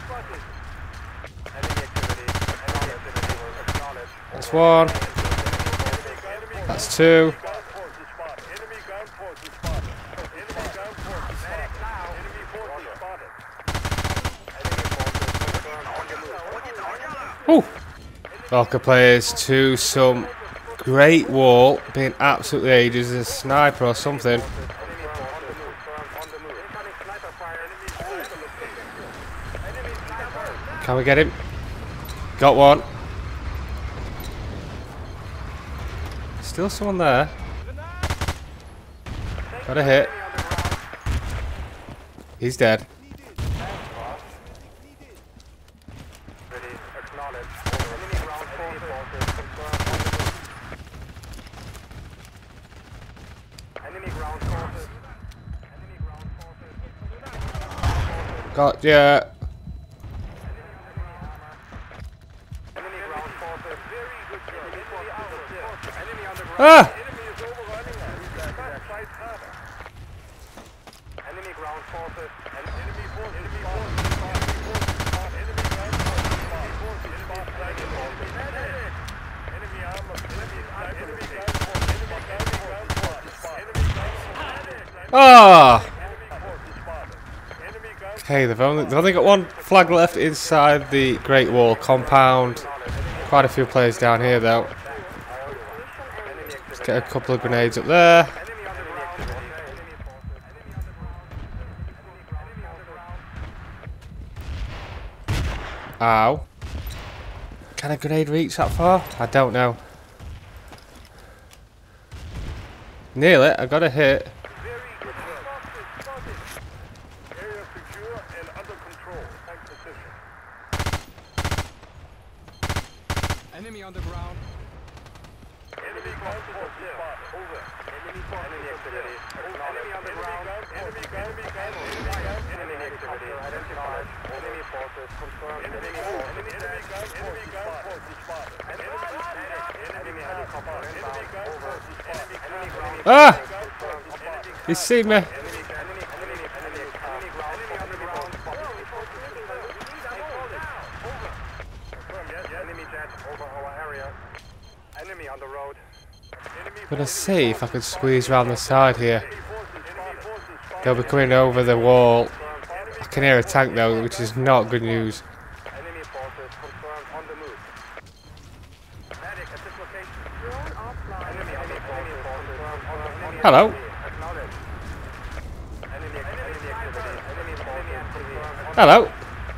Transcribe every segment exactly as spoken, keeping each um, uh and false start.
That's one. That's two. Woo! Valka players to some great wall, being absolutely ages, a sniper or something. Can we get him? Got one. Still someone there. Got a hit. He's dead. Got ya. Ah! Ah! Okay, they've only, they've only got one flag left inside the Great Wall compound. Quite a few players down here though. Let's get a couple of grenades up there. Ow. Can a grenade reach that far? I don't know. Nearly, I got a hit. Enemy on the ground. Enemy ground force spot. Over. Enemy enemy activity. Enemy on the ground. Enemy enemy enemy activity. Identified. Enemy forces confirmed. Enemy enemy enemy enemy force spot. Enemy helicopter inbound. Over. Enemy ground. Ah! He's seen me. I'm gonna see if I can squeeze around the side here. They'll be coming over the wall. I can hear a tank though, which is not good news. Hello. Hello.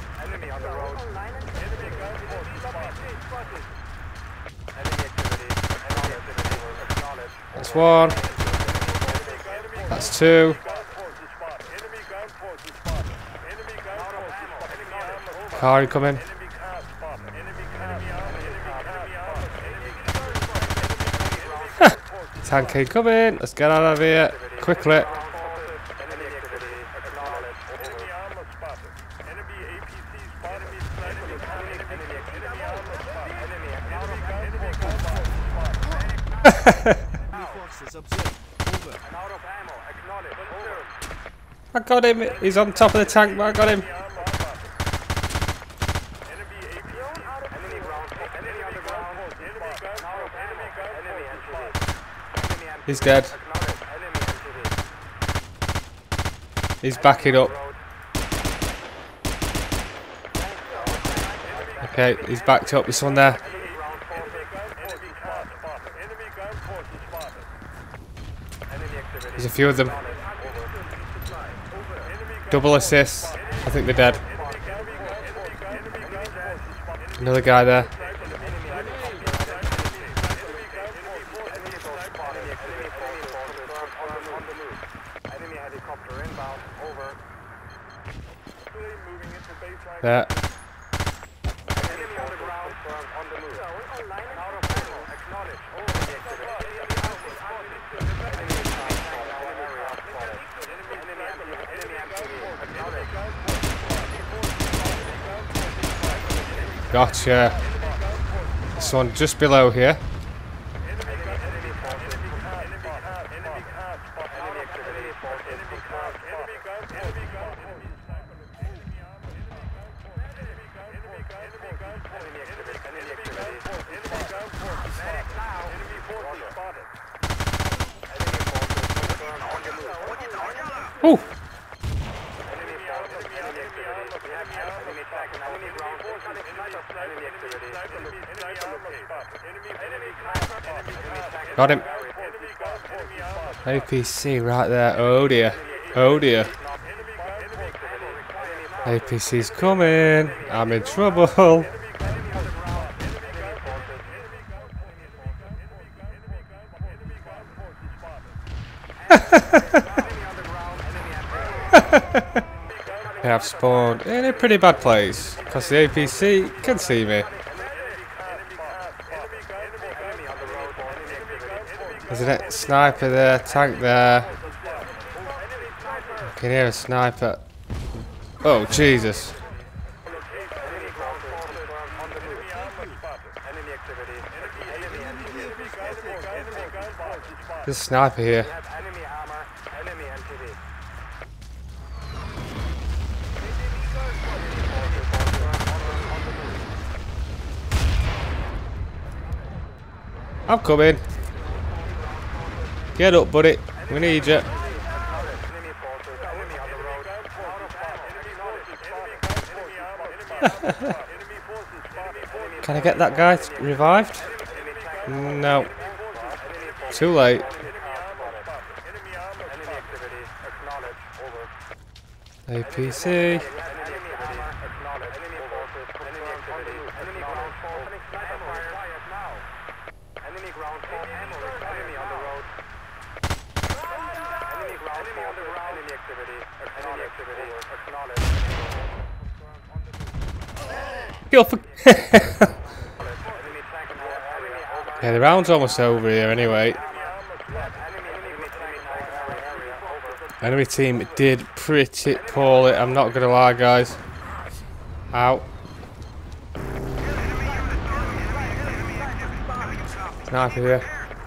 That's one. That's two. Car incoming. Tank incoming. Let's get out of here quickly. I got him. He's on top of the tank, but I got him. He's dead. He's backing up. Okay, he's backed up. There's someone there. There's a few of them. Double assists. I think they're dead. Another guy there. There. Gotcha. This one just below here. Ooh. Got him. A P C right there. Oh dear. Oh dear. A P C's coming. I'm in trouble. They have spawned in a pretty bad place because the A P C can see me. There's a sniper there, tank there. I can hear a sniper. Oh, Jesus. There's a sniper here. I'm coming. Get up, buddy. We need you. Can I get that guy revived? No. Too late. A P C. Go for yeah, the round's almost over here anyway. Enemy team did pretty poorly, I'm not gonna lie, guys. Ow. Sniper here.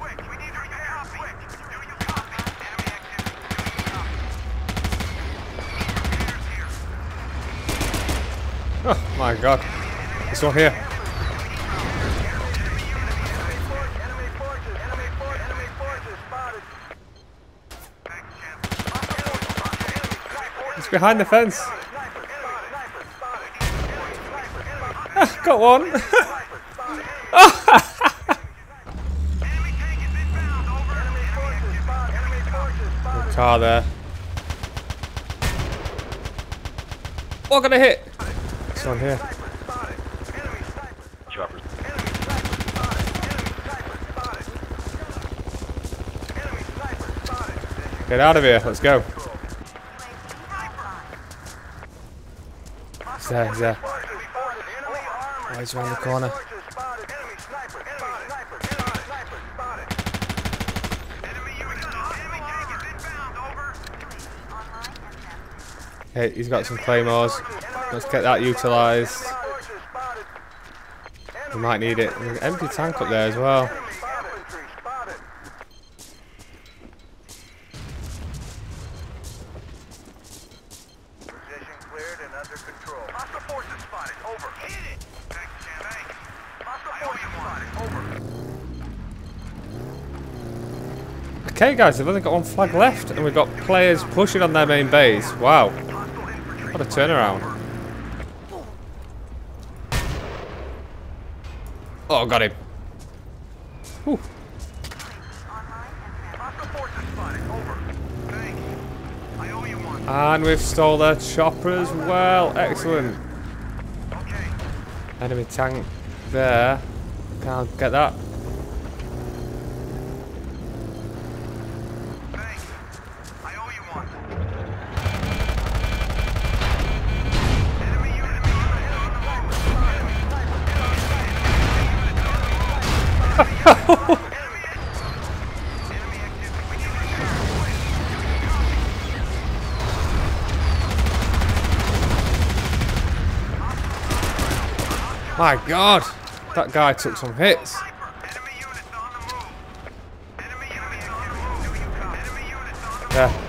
Oh my god. This one here. It's behind the fence. Ah, got one. Good car there. Oh, gonna hit. This one here. Get out of here, let's go. He's there, he's there. Oh, he's around the corner. Okay, he's got some claymores. Let's get that utilised. We might need it. There's an empty tank up there as well. Okay guys, they've only got one flag left and we've got players pushing on their main base. Wow. What a turnaround. Oh, got him. Whew. And we've stole their chopper as well. Excellent. Enemy tank there. Can't get that. My god, that guy took some hits. Yeah.